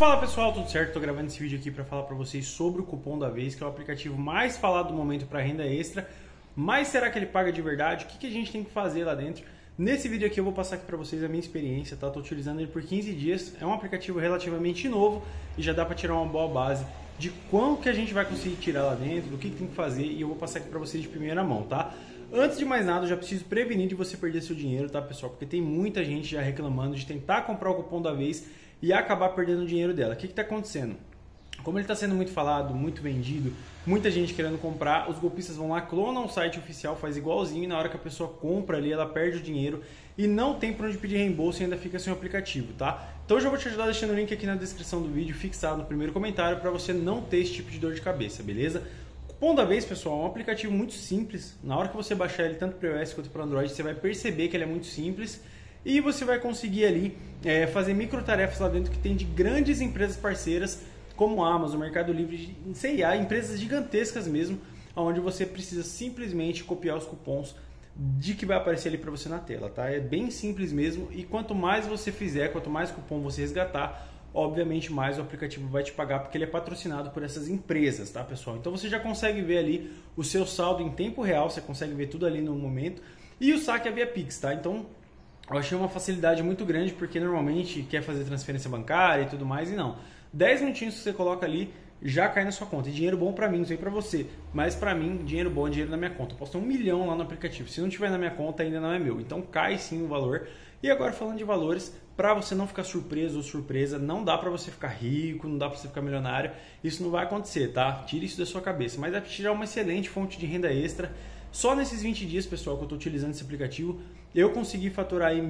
Fala pessoal, tudo certo? Estou gravando esse vídeo aqui para falar para vocês sobre o Cupom da Vez, que é o aplicativo mais falado do momento para renda extra. Mas será que ele paga de verdade? O que a gente tem que fazer lá dentro? Nesse vídeo aqui eu vou passar aqui para vocês a minha experiência, tá? Estou utilizando ele por 15 dias, é um aplicativo relativamente novo e já dá para tirar uma boa base de quanto que a gente vai conseguir tirar lá dentro, do que tem que fazer, e eu vou passar aqui para vocês de primeira mão, tá? Antes de mais nada, eu já preciso prevenir de você perder seu dinheiro, tá, pessoal? Porque tem muita gente já reclamando de tentar comprar o Cupom da Vez e acabar perdendo o dinheiro dela. O que está acontecendo? Como ele está sendo muito falado, muito vendido, muita gente querendo comprar, os golpistas vão lá, clonam o site oficial, faz igualzinho, e na hora que a pessoa compra ali, ela perde o dinheiro e não tem para onde pedir reembolso e ainda fica sem o aplicativo, tá? Então eu já vou te ajudar deixando o link aqui na descrição do vídeo, fixado no primeiro comentário, para você não ter esse tipo de dor de cabeça, beleza? O Cupom da Vez, pessoal, é um aplicativo muito simples. Na hora que você baixar ele tanto para iOS quanto para Android, você vai perceber que ele é muito simples. E você vai conseguir ali fazer micro tarefas lá dentro que tem de grandes empresas parceiras como a Amazon, Mercado Livre, C&A, empresas gigantescas mesmo, onde você precisa simplesmente copiar os cupons de que vai aparecer ali para você na tela, tá? É bem simples mesmo, e quanto mais você fizer, quanto mais cupom você resgatar, obviamente mais o aplicativo vai te pagar, porque ele é patrocinado por essas empresas, tá, pessoal? Então você já consegue ver ali o seu saldo em tempo real, você consegue ver tudo ali no momento, e o saque é via Pix, tá? Então eu achei uma facilidade muito grande, porque normalmente quer fazer transferência bancária e tudo mais, e não. 10 minutinhos que você coloca ali, já cai na sua conta. E dinheiro bom pra mim, não sei pra você, mas pra mim, dinheiro bom é dinheiro na minha conta. Eu posso ter 1 milhão lá no aplicativo. Se não tiver na minha conta, ainda não é meu. Então cai sim o valor. E agora falando de valores, pra você não ficar surpreso ou surpresa, não dá pra você ficar rico, não dá pra você ficar milionário. Isso não vai acontecer, tá? Tire isso da sua cabeça. Mas é pra tirar uma excelente fonte de renda extra. Só nesses 20 dias, pessoal, que eu estou utilizando esse aplicativo, eu consegui faturar aí R$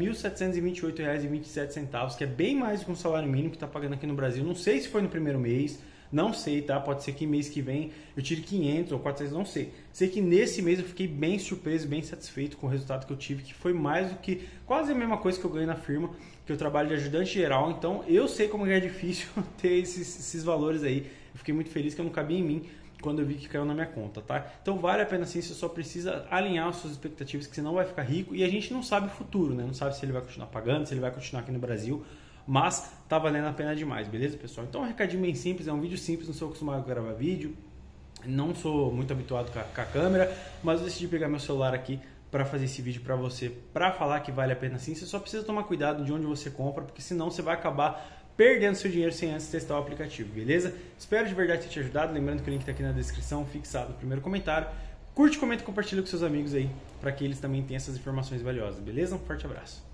1.728,27, que é bem mais do que um salário mínimo que está pagando aqui no Brasil. Não sei se foi no primeiro mês, não sei, tá? Pode ser que mês que vem eu tire 500 ou 400, não sei. Sei que nesse mês eu fiquei bem surpreso, bem satisfeito com o resultado que eu tive, que foi mais do que quase a mesma coisa que eu ganhei na firma, que eu trabalho de ajudante geral. Então eu sei como é difícil ter esses valores aí. Eu fiquei muito feliz que eu não cabia em mim quando eu vi que caiu na minha conta, tá? Então vale a pena sim, você só precisa alinhar as suas expectativas, que você não vai ficar rico, e a gente não sabe o futuro, né? Não sabe se ele vai continuar pagando, se ele vai continuar aqui no Brasil, mas tá valendo a pena demais, beleza, pessoal? Então é um recadinho bem simples, é um vídeo simples, não sou acostumado a gravar vídeo, não sou muito habituado com a câmera, mas eu decidi pegar meu celular aqui para fazer esse vídeo para você, para falar que vale a pena sim. Você só precisa tomar cuidado de onde você compra, porque senão você vai acabar perdendo seu dinheiro sem antes testar o aplicativo, beleza? Espero de verdade ter te ajudado, lembrando que o link está aqui na descrição, fixado no primeiro comentário. Curte, comenta e compartilha com seus amigos aí, para que eles também tenham essas informações valiosas, beleza? Um forte abraço!